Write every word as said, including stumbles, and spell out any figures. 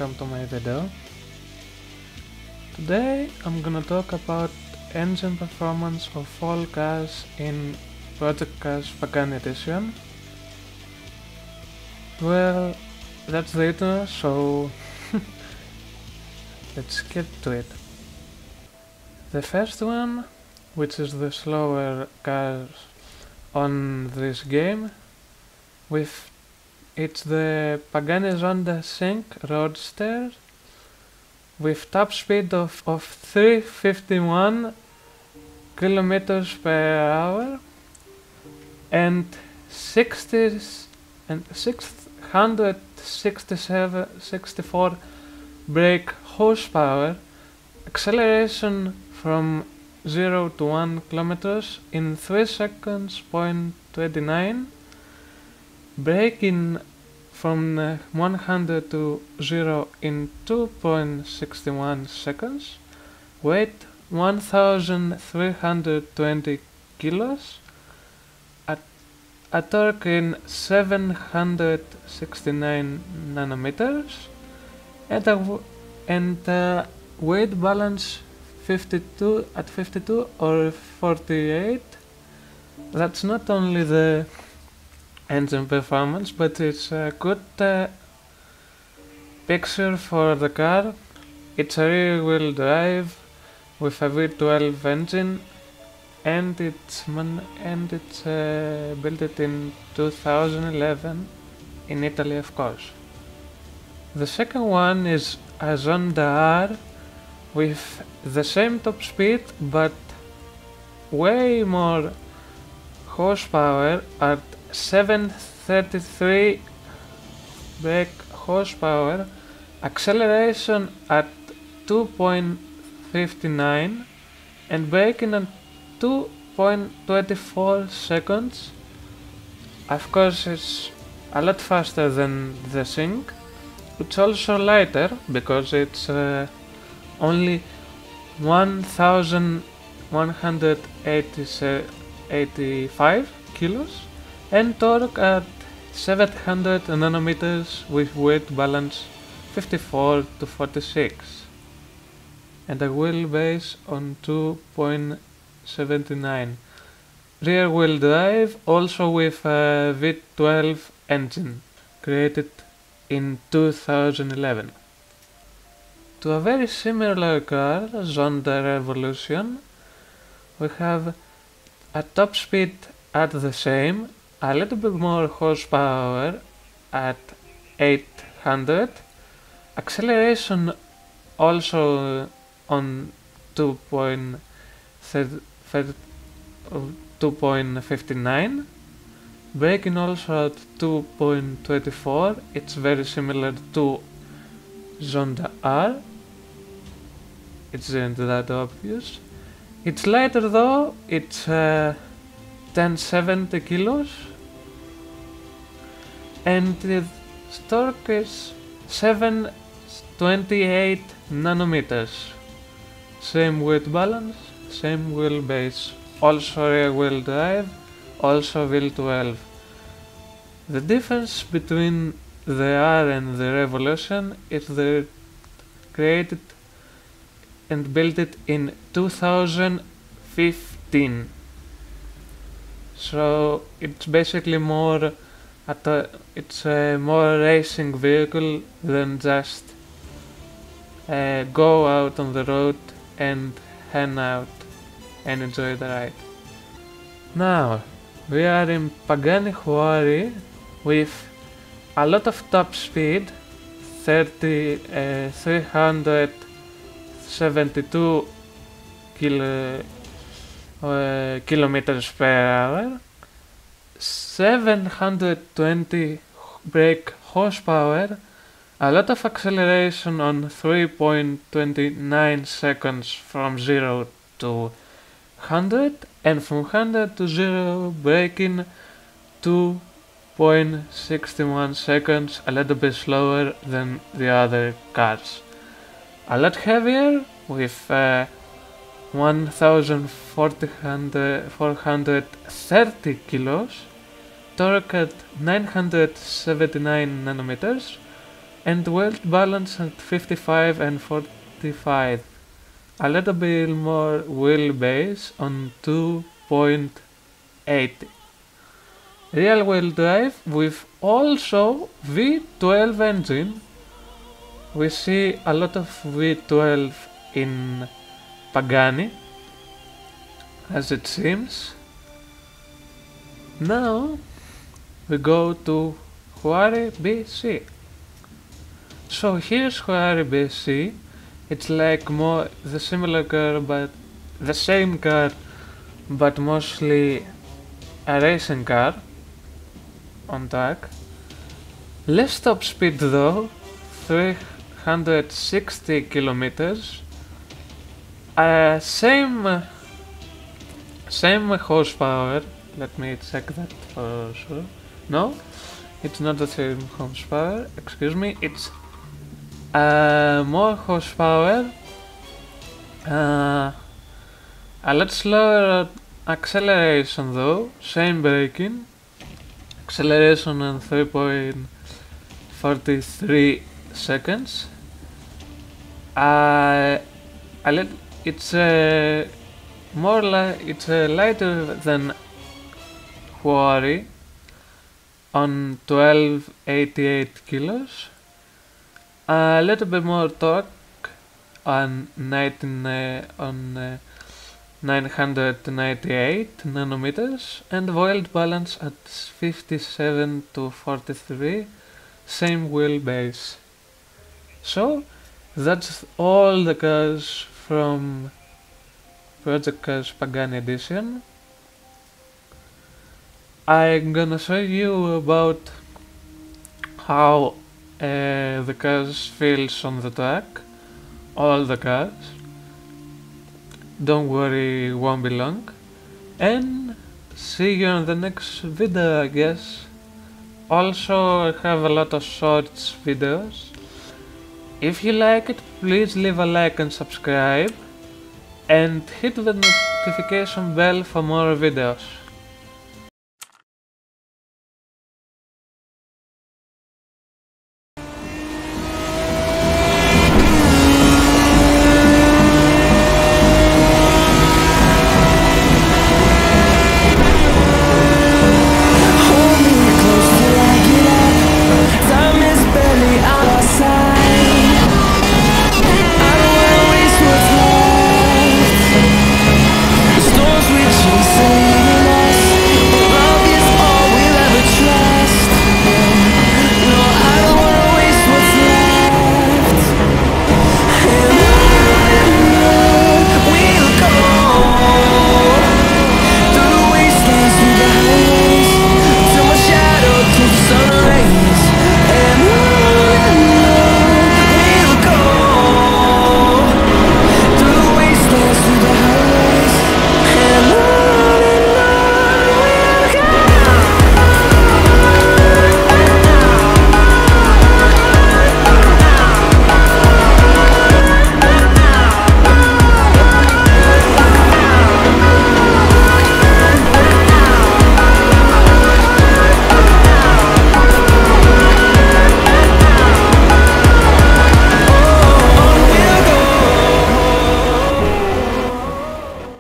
welcome to my video. Today I'm gonna talk about engine performance for all cars in Project Cars Pagani edition. Well, that's the intro, so let's get to it. The first one, which is the slower cars on this game, with it's the Pagani Zonda Sync Roadster with top speed of, of three hundred fifty-one kilometers per hour and sixty and six hundred sixty-seven sixty-four brake horsepower, acceleration from zero to one kilometers in three seconds point twenty-nine, braking from uh, one hundred to zero in two point six one seconds, weight one thousand three hundred twenty kilos, at a torque in seven hundred sixty-nine nanometers, and a w and uh, weight balance fifty-two at fifty-two or forty-eight. That's not only the engine performance, but it's a good uh, picture for the car. It's a rear-wheel drive with a V twelve engine, and it's man and it's uh, built it in two thousand eleven in Italy, of course. The second one is a Zonda R with the same top speed but way more horsepower at seven hundred thirty-three brake horsepower, acceleration at two point five nine, and braking at two point two four seconds. Of course, it's a lot faster than the Sync. It's also lighter because it's uh, only one thousand one hundred eighty-five kilos, and torque at seven hundred nanometers with weight balance fifty-four to forty-six, and a wheelbase on two point seven nine. Rear wheel drive, also with a V twelve engine, created in two thousand eleven. To a very similar car, Zonda Revolution, we have a top speed at the same, a little bit more horsepower at eight hundred, acceleration also on two point five nine, braking also at two point two four. It's very similar to Zonda R. It's not that obvious. It's lighter though. It's uh, ten seventy kilos, and the torque is seven twenty-eight nanometers. Same weight balance, same wheelbase, also rear wheel drive, also V twelve. The difference between the R and the Revolution is they created and built it in two thousand fifteen. So it's basically more at a, it's a more racing vehicle than just uh, go out on the road and hang out and enjoy the ride. Now we are in Pagani Huari with a lot of top speed, thirty, uh, three hundred seventy-two kilo, uh, kilometers per hour, seven hundred twenty brake horsepower, a lot of acceleration on three point two nine seconds from zero to one hundred, and from one hundred to zero braking two point six one seconds, a little bit slower than the other cars. A lot heavier with uh, one thousand four hundred thirty kilos, torque at nine hundred seventy-nine nanometers, and world balance at fifty-five and forty-five. A little bit more wheelbase on two point eight. Real wheel drive with also V twelve engine. We see a lot of V twelve in Pagani, as it seems. Now we go to Huari B C. So here's Huari B C. It's like more the similar car, but the same car, but mostly a racing car on track. Less top speed though, three hundred sixty kilometers. Uh, same uh, same horsepower. Let me check that for sure. No, it's not the same horsepower. Excuse me. It's uh, more horsepower. Uh, a lot slower acceleration though. Same braking. Acceleration on three point four three seconds. Uh, a little, it's uh, more like it's uh, lighter than Huari on twelve eighty-eight kilos. A little bit more torque on nineteen uh, on uh, nine hundred ninety-eight nanometers, and world balance at fifty-seven to forty-three, same wheelbase. So that's all the cars from Project Cars Pagani Edition. I'm gonna show you about how uh, the cars feels on the track, all the cars. Don't worry, it won't be long. And see you in the next video, I guess. Also, I have a lot of shorts videos. If you like it, please leave a like and subscribe. And hit the notification bell for more videos.